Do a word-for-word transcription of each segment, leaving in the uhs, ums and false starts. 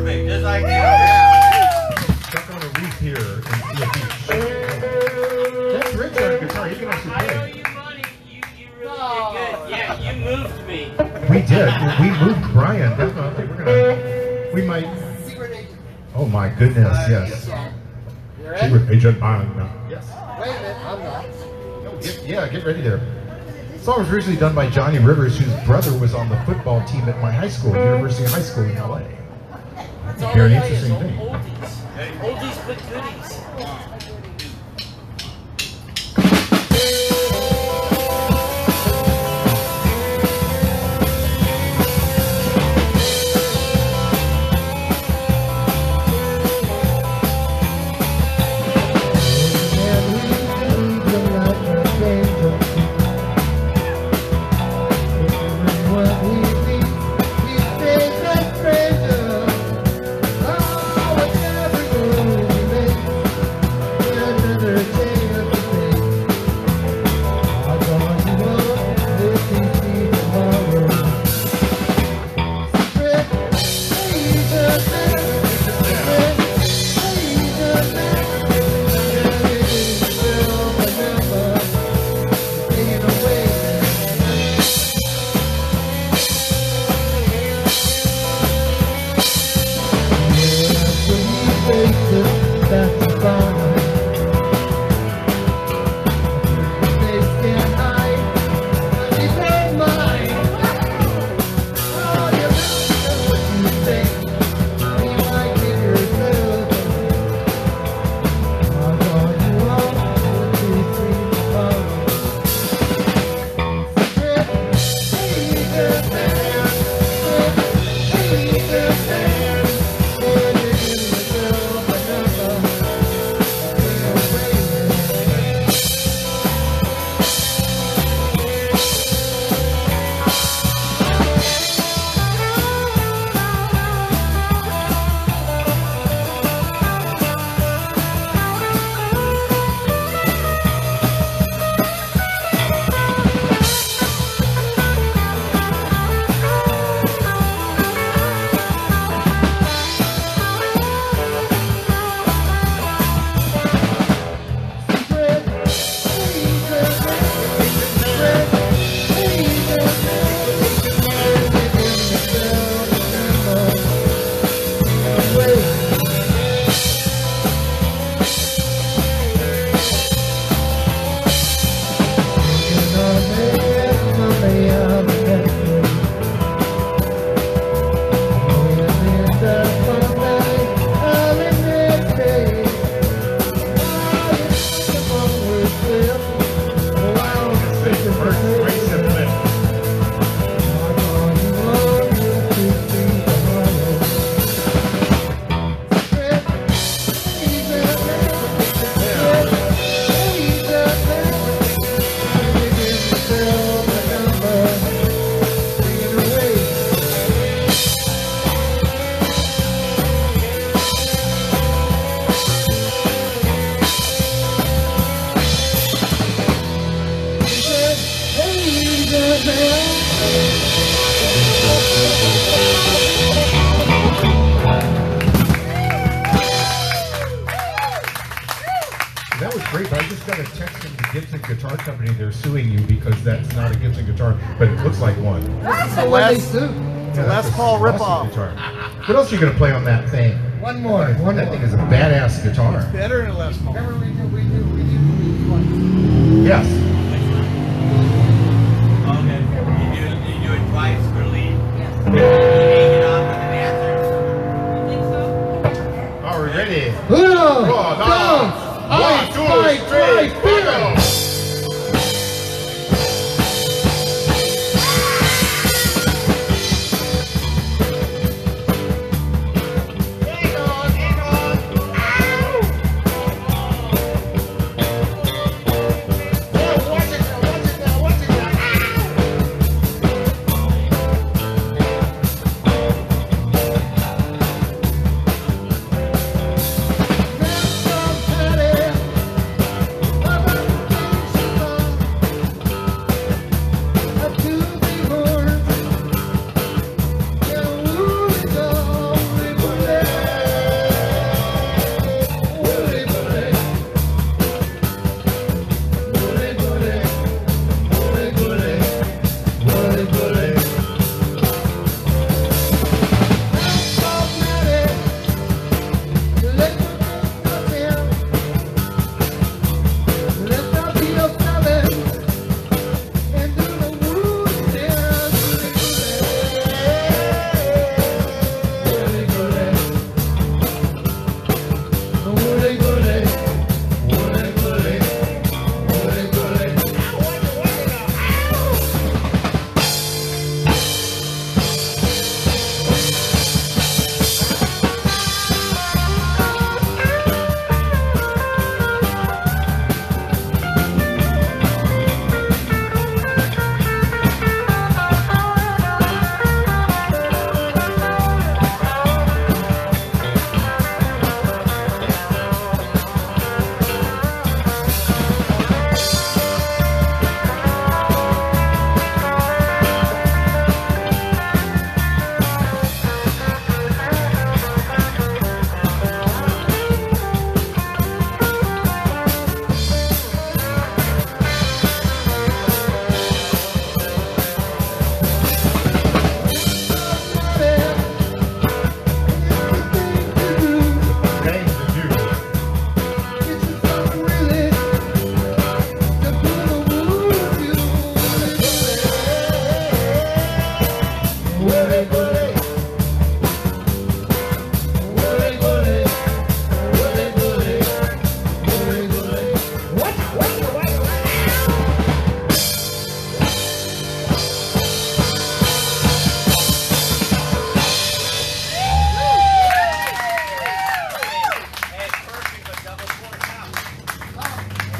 Perfect, just like that. Check on a reef here in Seal Beach. That's Brix on guitar. You can actually I know play. you, buddy. You, you really did good. Yeah, you moved me. We did. We moved Brian. Definitely. We're gonna. We might. Oh my goodness! Yes. Secret Agent Bond. Yes. Wait a minute, I'm not. No, get, yeah, get ready there. The song was originally done by Johnny Rivers, whose brother was on the football team at my high school, University High School in L A. It's a very interesting thing. Oldies. Oldies but goodies. That was great, but I just got a text from the Gibson Guitar Company. They're suing you because that's not a Gibson guitar, but it looks like one. That's a Les, Yeah, Les that's a Paul awesome ripoff. guitar. What else are you going to play on that thing? One more, one that more. thing is a badass guitar. Better than Les Paul. Remember we do, we do, we do, we do Yes. Okay. You do, you do it twice for lead. Yes. You hang it on with an answer. You think so? Are we ready? Uno, One, dos, one, two, three, four.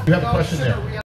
You have a question there.